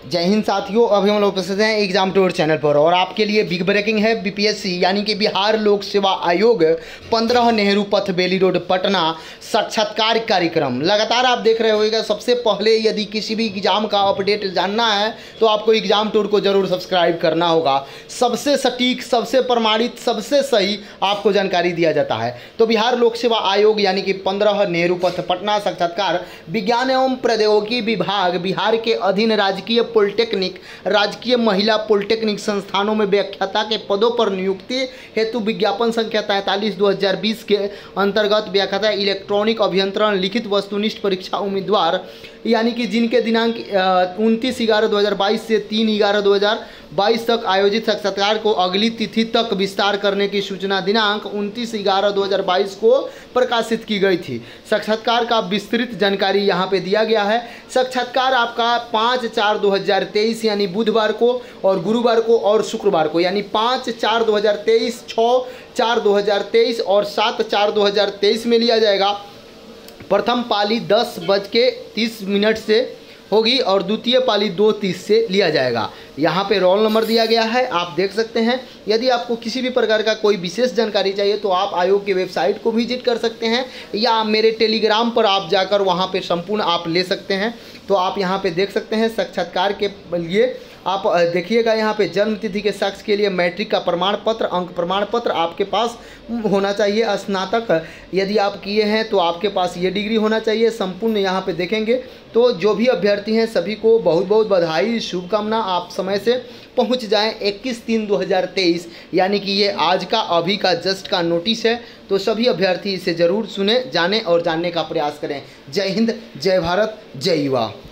जय हिंद साथियों, अभी हम लोग उपस्थित हैं एग्जाम टूर चैनल पर और आपके लिए बिग ब्रेकिंग है। बीपीएससी यानी कि बिहार लोक सेवा आयोग 15 नेहरू पथ बेली रोड पटना साक्षात्कार कार्यक्रम लगातार आप देख रहे होगा। सबसे पहले यदि किसी भी एग्जाम का अपडेट जानना है तो आपको एग्जाम टूर को जरूर सब्सक्राइब करना होगा। सबसे सटीक, सबसे प्रमाणित, सबसे सही आपको जानकारी दिया जाता है। तो बिहार लोक सेवा आयोग यानी कि 15 नेहरू पथ पटना साक्षात्कार विज्ञान एवं प्रौद्योगिकी विभाग बिहार के अधीन राजकीय पॉलिटेक्निक, राजकीय महिला पॉलिटेक्निक संस्थानों में व्याख्याता के पदों पर नियुक्ति हेतु विज्ञापन संख्या 43/2020 के अंतर्गत व्याख्याता इलेक्ट्रॉनिक अभियंत्रण लिखित वस्तुनिष्ठ परीक्षा उम्मीदवार यानी कि जिनके दिनांक 29/11/2022 से 3/11/2022 तक आयोजित साक्षात्कार को अगली तिथि तक विस्तार करने की सूचना दिनांक 29/11/2022 को प्रकाशित की गई थी। साक्षात्कार का विस्तृत जानकारी यहाँ पे दिया गया है। साक्षात्कार आपका 5/4/2023 यानी बुधवार को और गुरुवार को और शुक्रवार को यानी 5/4/2023, 6/4/2023 और 7/4/2023 में लिया जाएगा। प्रथम पाली 10:30 से होगी और द्वितीय पाली 2:30 से लिया जाएगा। यहाँ पे रोल नंबर दिया गया है, आप देख सकते हैं। यदि आपको किसी भी प्रकार का कोई विशेष जानकारी चाहिए तो आप आयोग की वेबसाइट को विजिट कर सकते हैं या मेरे टेलीग्राम पर आप जाकर वहाँ पे संपूर्ण आप ले सकते हैं। तो आप यहाँ पे देख सकते हैं साक्षात्कार के लिए आप देखिएगा यहाँ पे जन्म तिथि के साक्ष्य के लिए मैट्रिक का प्रमाण पत्र, अंक प्रमाण पत्र आपके पास होना चाहिए। स्नातक यदि आप किए हैं तो आपके पास ये डिग्री होना चाहिए। संपूर्ण यहाँ पे देखेंगे तो जो भी अभ्यर्थी हैं सभी को बहुत बहुत बधाई, शुभकामना। आप समय से पहुँच जाएं 21/3/2023 यानी कि ये आज का अभी का जस्ट का नोटिस है। तो सभी अभ्यर्थी इसे ज़रूर सुने, जाने और जानने का प्रयास करें। जय हिंद, जय भारत, जय युवा।